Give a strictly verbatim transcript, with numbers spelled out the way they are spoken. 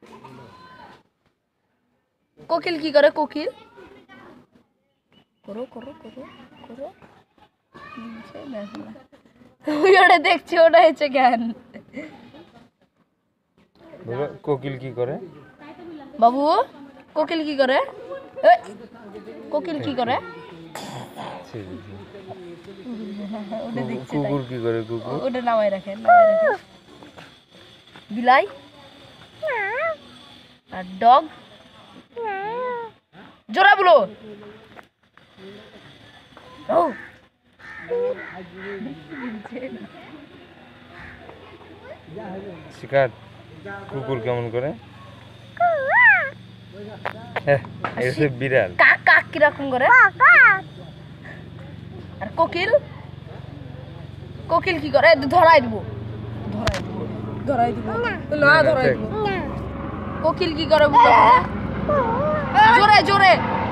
কোকিল কি করে? কোকিল করো করো করো করো। ওটা দেখছি, ওটা হচ্ছে জ্ঞান। কোকিল কি করে? বাবু কোকিল কি করে? কোকিল কি করে? কুকুর কি করে? কুকুর ওটা নামাই রাখেন, নামাই রাখেন। বিলাই আর ডগ জোরে বলো। ও শিকার কুকুর কেমন করে? বিড়াল কাক কাক কিরকম করে? আর কোকিল কোকিল কি করে? ধরাই দিব, ধরাই দিব, ধরাই দিব না, ধরাই দিব। কোকিল কি করে? জোরে জোরে